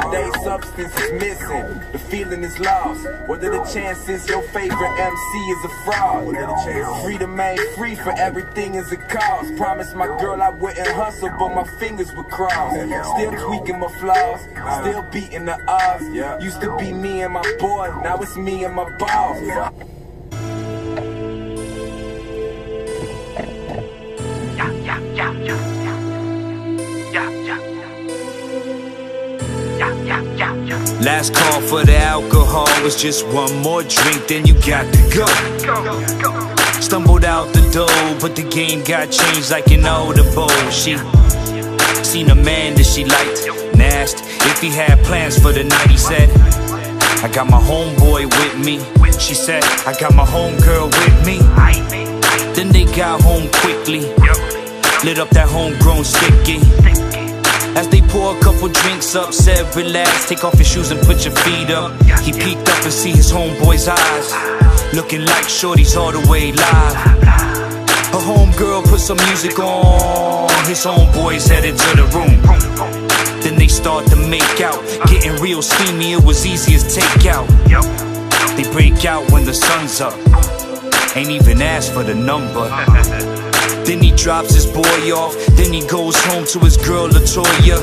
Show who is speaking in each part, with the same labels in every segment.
Speaker 1: everyday substance is missing. The feeling is lost. What are the chances your favorite MC is a fraud? What are the chances? Freedom ain't free, for everything is a cost. Promised my girl I wouldn't hustle, but my fingers would cross. Still tweaking my flaws, still beating the odds. Used to be me and my boy, now it's me and my boss.
Speaker 2: Last call for the alcohol was just one more drink, then you got to go. Stumbled out the door, but the game got changed like an older bowl. She seen a man that she liked, and asked if he had plans for the night. He said, I got my homeboy with me. She said, I got my homegirl with me. Then they got home quickly, lit up that homegrown sticky. As they pour a couple drinks up, said relax, take off your shoes and put your feet up. He peeked up and see his homeboy's eyes, looking like shorty's all the way live. Her homegirl put some music on, his homeboys headed to the room. Then they start to make out, getting real steamy, it was easy as takeout. They break out when the sun's up, ain't even asked for the number. Then he drops his boy off, then he goes home to his girl LaToya.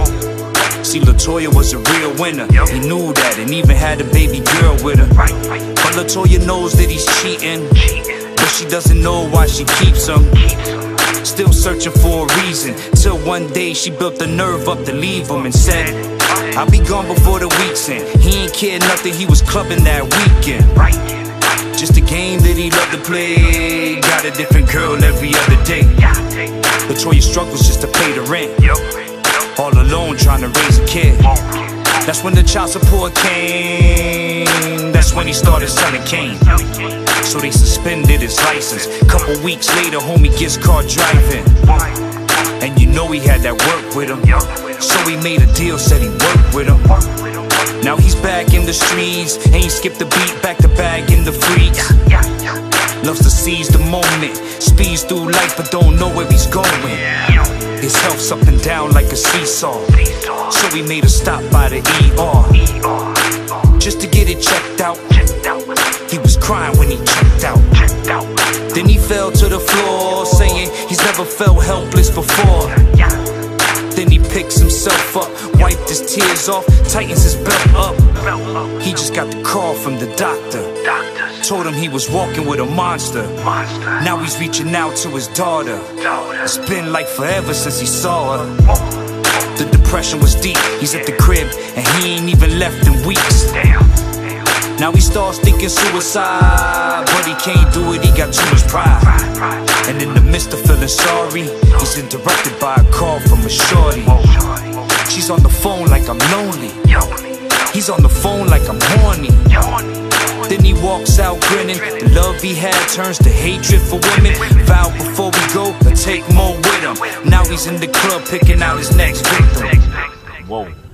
Speaker 2: See, LaToya was a real winner, he knew that, and even had a baby girl with her. But LaToya knows that he's cheating, but she doesn't know why she keeps him. Still searching for a reason, till one day she built the nerve up to leave him and said, I'll be gone before the week's end. He ain't cared nothing, he was clubbing that weekend. Just a game that he loved to play, got a different girl every other day. LaToya struggles just to pay the rent, all alone trying to raise a kid. That's when the child support came, that's when he started selling cane. So they suspended his license. Couple weeks later, homie gets caught driving, and you know he had that work with him. So he made a deal, said he worked with him. Now he's back in the streets, ain't skipped a beat, back to back in the freaks. Loves to seize the moment, speeds through life but don't know where he's going. His health's up and down like a seesaw, so he made a stop by the ER, just to get it checked out. He was crying when he checked out. Then he fell to the floor, saying he's never felt helpless before. Then he picks himself up, wiped his tears off, tightens his belt up. He just got the call from the doctor, told him he was walking with a monster. Now he's reaching out to his daughter. It's been like forever since he saw her. The depression was deep, he's at the crib and he ain't even left in weeks. Now he starts thinking suicide, but he can't do it, he got too much pride. And in the midst of feeling sorry, he's interrupted by a call from a shorty. She's on the phone like I'm lonely, he's on the phone like I'm horny. Then he walks out grinning, the love he had turns to hatred for women. Vowed before we go to take more with him. Now he's in the club picking out his next victim. Whoa.